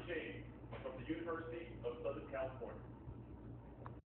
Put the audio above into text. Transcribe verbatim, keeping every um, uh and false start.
Bronny James from the University of Southern California.